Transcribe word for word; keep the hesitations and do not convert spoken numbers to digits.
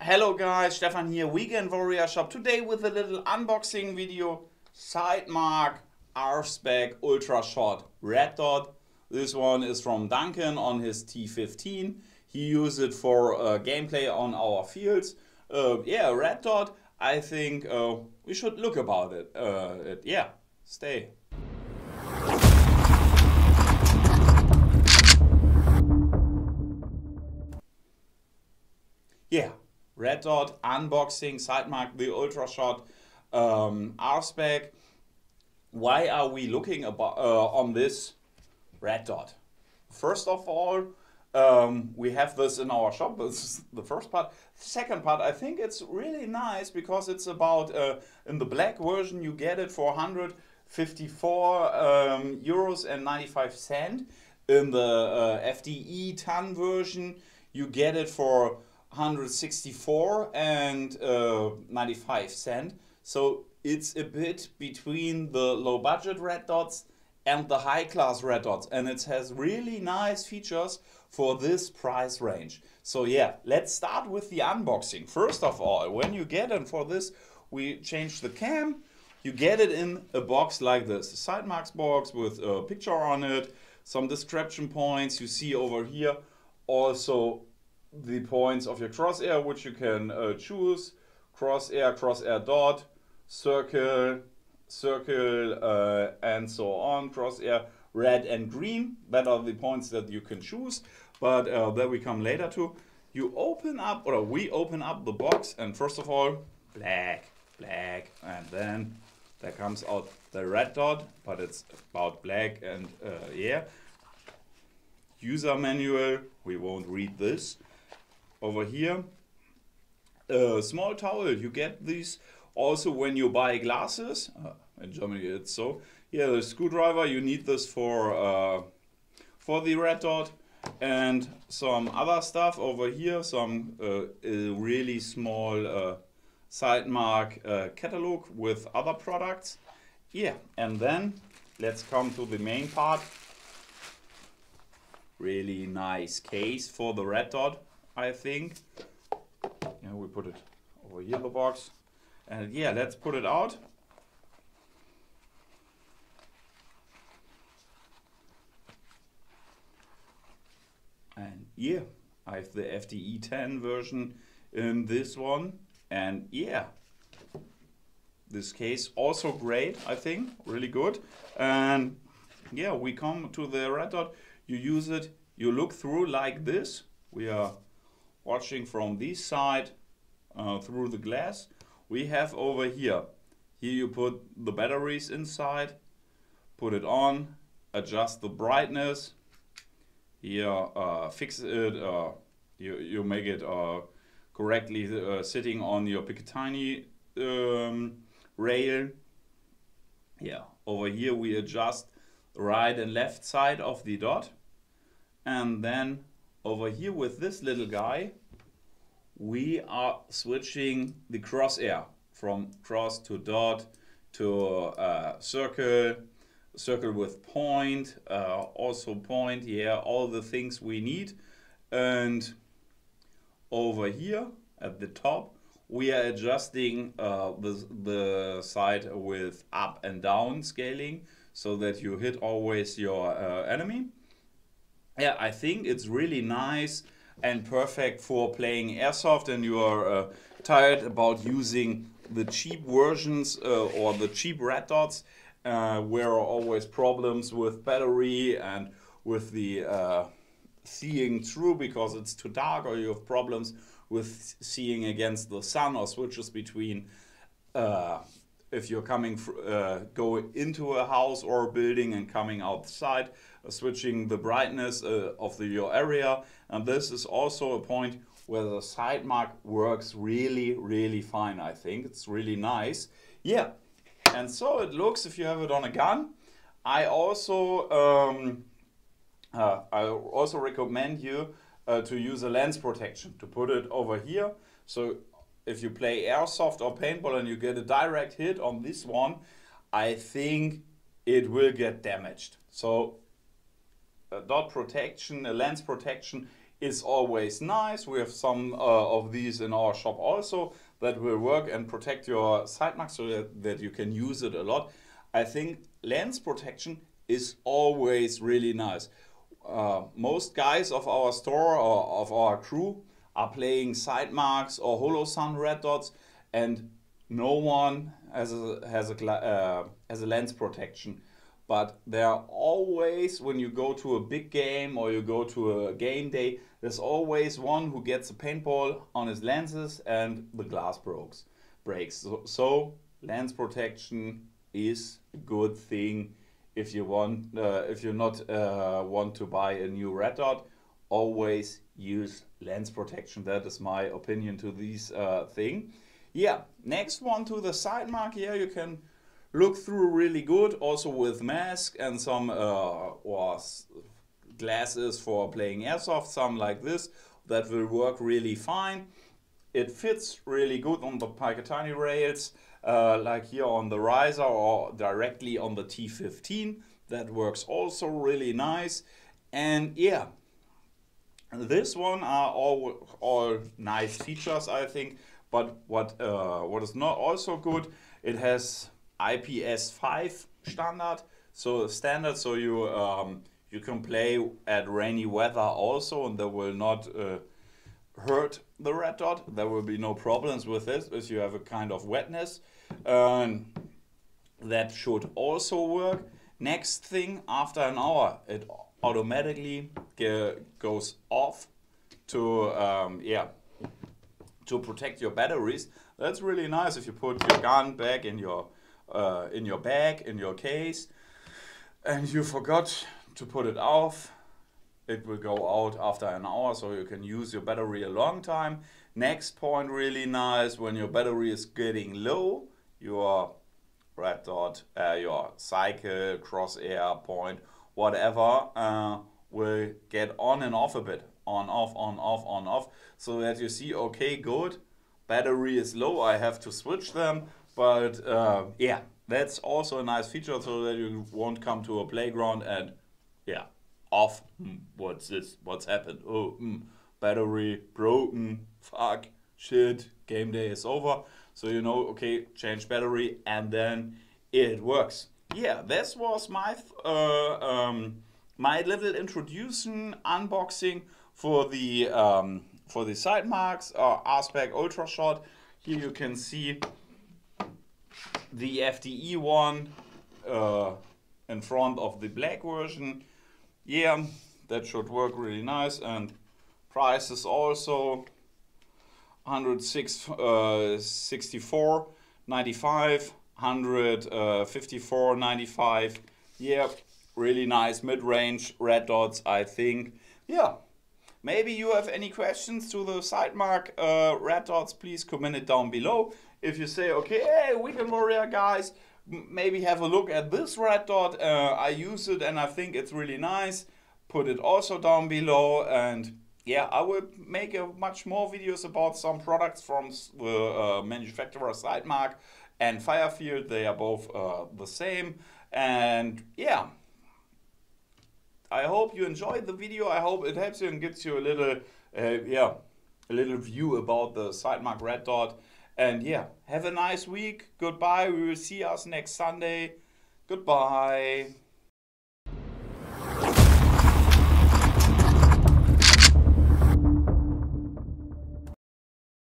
Hello guys, Stefan here, Weekend Warrior Shop. Today with a little unboxing video. Sight Mark R Spec Ultra Shot Reddot. This one is from Duncan on his T fifteen. He used it for uh, gameplay on our fields. Uh, yeah, red dot. I think uh, we should look about it. Uh, it yeah, stay. Yeah, red dot unboxing, Sight Mark the Ultra Shot um, R Spec. Why are we looking about uh, on this red dot? First of all, um, we have this in our shop. This is the first part. Second part, I think it's really nice because it's about uh, in the black version you get it for one hundred fifty-four um, euros and ninety-five cent. In the uh, F D E ton version, you get it for one hundred sixty-four and uh, ninety-five cent. So it's a bit between the low budget red dots and the high class red dots, and it has really nice features for this price range. So yeah, let's start with the unboxing. First of all, when you get it for this, we change the cam. You get it in a box like this, a Sight Marks box with a picture on it, some description points. You see over here also the points of your crosshair, which you can uh, choose: crosshair, crosshair dot, circle, circle, uh, and so on. Crosshair red and green. That are the points that you can choose. But uh, that we come later to. You open up, or we open up the box, and first of all, black, black, and then there comes out the red dot, but it's about black and uh, yeah. User manual. We won't read this. Over here, a small towel. You get these also when you buy glasses. Uh, in Germany, it's so. Yeah, the screwdriver. You need this for uh, for the red dot, and some other stuff over here. Some uh, a really small uh, Sight Mark uh, catalog with other products. Yeah, and then let's come to the main part. Really nice case for the red dot, I think. Yeah, we put it over here in the box. And yeah, let's put it out. And yeah, I have the F D E ten version in this one. And yeah, this case also great, I think, really good. And yeah, we come to the red dot. You use it, you look through like this. We are watching from this side uh, through the glass. We have over here, here you put the batteries inside, put it on, adjust the brightness. Here, uh, fix it, uh, you, you make it uh, correctly uh, sitting on your Picatinny um, rail. Yeah, over here we adjust the right and left side of the dot. And then over here with this little guy, we are switching the crosshair from cross to dot to uh, circle, circle with point, uh, also point, yeah, all the things we need. And over here at the top, we are adjusting uh, the, the side with up and down scaling so that you hit always your uh, enemy. Yeah, I think it's really nice and perfect for playing Airsoft, and you are uh, tired about using the cheap versions uh, or the cheap red dots uh, where are always problems with battery and with the uh, seeing through because it's too dark, or you have problems with seeing against the sun, or switches between uh, if you're coming uh, go into a house or a building and coming outside, uh, switching the brightness uh, of the, your area. And this is also a point where the Sight Mark works really, really fine. I think it's really nice. Yeah, and so it looks if you have it on a gun. I also um, uh, I also recommend you uh, to use a lens protection, to put it over here. So if you play Airsoft or Paintball and you get a direct hit on this one, I think it will get damaged. So a dot protection, a lens protection is always nice. We have some uh, of these in our shop also that will work and protect your sight mark so that, that you can use it a lot. I think lens protection is always really nice. Uh, most guys of our store or of our crew are playing Sight Marks or Holosun red dots, and no one has a has a uh, has a lens protection. But there are always, when you go to a big game or you go to a game day, there's always one who gets a paintball on his lenses and the glass breaks. breaks. So, so lens protection is a good thing. If you want, uh, if you not uh, want to buy a new red dot, always use lens protection. That is my opinion to this uh, thing. Yeah, next one to the Sight Mark here, you can look through really good, also with mask and some uh, or glasses for playing airsoft, some like this, that will work really fine. It fits really good on the Picatinny rails, uh, like here on the riser or directly on the T fifteen. That works also really nice. And yeah, this one are all, all nice features, I think. But what, uh, what is not also good, it has I P S five standard, so standard, so you um, you can play at rainy weather also, and there will not uh, hurt the red dot. There will be no problems with this if you have a kind of wetness. Um, that should also work. Next thing, after an hour, it automatically goes off to um, yeah to protect your batteries. That's really nice if you put your gun back in your uh, in your bag, in your case, and you forgot to put it off. It will go out after an hour, so you can use your battery a long time. Next point, really nice, when your battery is getting low, your red dot, uh, your cycle, crosshair point, whatever, uh, will get on and off a bit. On, off, on, off, on, off. So that you see, okay, good, battery is low, I have to switch them. But uh, yeah, that's also a nice feature, so that you won't come to a playground and yeah, off. Hmm, what's this? What's happened? Oh, hmm, battery broken. Fuck, shit, game day is over. So you know, okay, change battery and then it works. Yeah, this was my uh, um, my little introduction unboxing for the um, for the Sight Marks uh, R Spec Ultra Shot. Here you can see the F D E one uh, in front of the black version. Yeah, that should work really nice, and price is also one hundred sixty-four ninety-five, one hundred fifty-four ninety-five. Yeah, really nice mid-range red dots, I think. Yeah, maybe you have any questions to the Sight Mark uh, red dots, please comment it down below. If you say, okay, hey, Weekend Warrior guys, maybe have a look at this red dot. Uh, I use it and I think it's really nice. Put it also down below, and yeah, I will make a much more videos about some products from the uh, manufacturer Sight Mark and Firefield. They are both uh, the same, and yeah, I hope you enjoyed the video. I hope it helps you and gives you a little, uh, yeah, a little view about the Sight Mark red dot. And yeah, have a nice week. Goodbye. We will see us next Sunday. Goodbye.